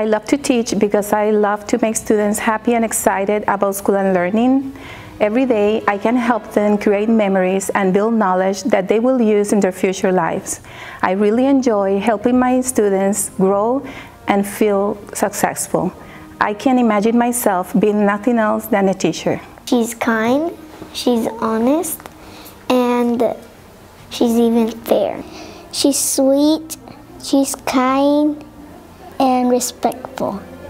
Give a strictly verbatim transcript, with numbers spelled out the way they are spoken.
I love to teach because I love to make students happy and excited about school and learning. Every day, I can help them create memories and build knowledge that they will use in their future lives. I really enjoy helping my students grow and feel successful. I can imagine myself being nothing else than a teacher. She's kind, she's honest, and she's even fair. She's sweet, she's kind, and respectful.